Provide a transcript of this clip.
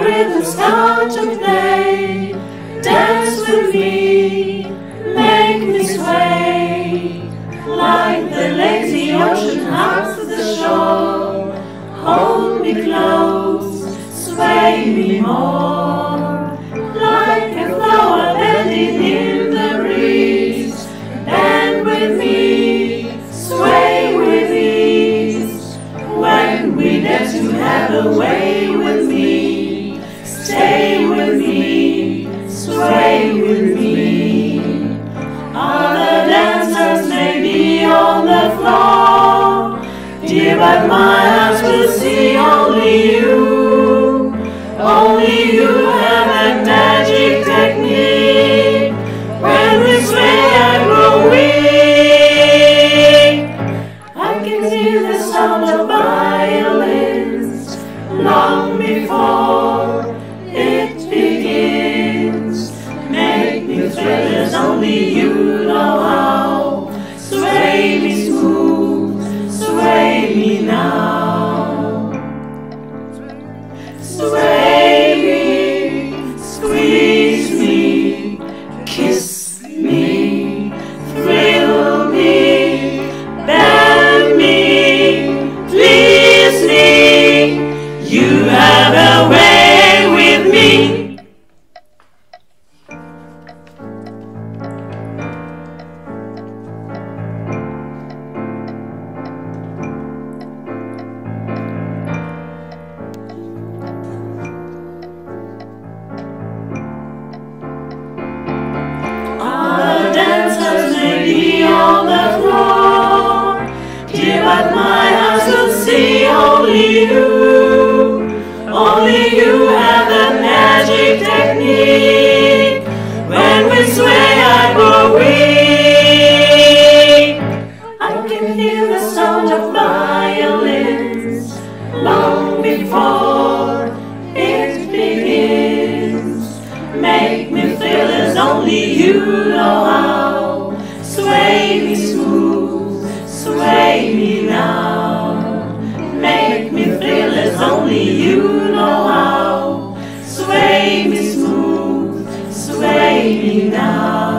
rhythm start to play. Dance with me, make me sway, like the lazy ocean hugs the shore. Hold me close, sway me more, like a flower bending in the breeze. Bend with me, sway with ease, when we dare to have a way with me. Stay with me, sway with me. Other dancers may be on the floor, dear, but my eyes will see only you. Only you have that magic technique. When we sway, I grow weak. I can hear the sound of violins long before it begins. Make me thrill as only you know how. Sway me smooth, sway me now. Sway me, squeeze me, kiss me, thrill me, bend me, please me. You have a way with me. Other dancers may be on the floor, dear, but my eyes will see only you. Only you have that magic technique. When we sway, I grow weak. I can hear the sound of violins long before it begins. Make me feel as only you know how. Sway me smooth, sway me now. Make me feel as only you know how. Sway me smooth, sway me now.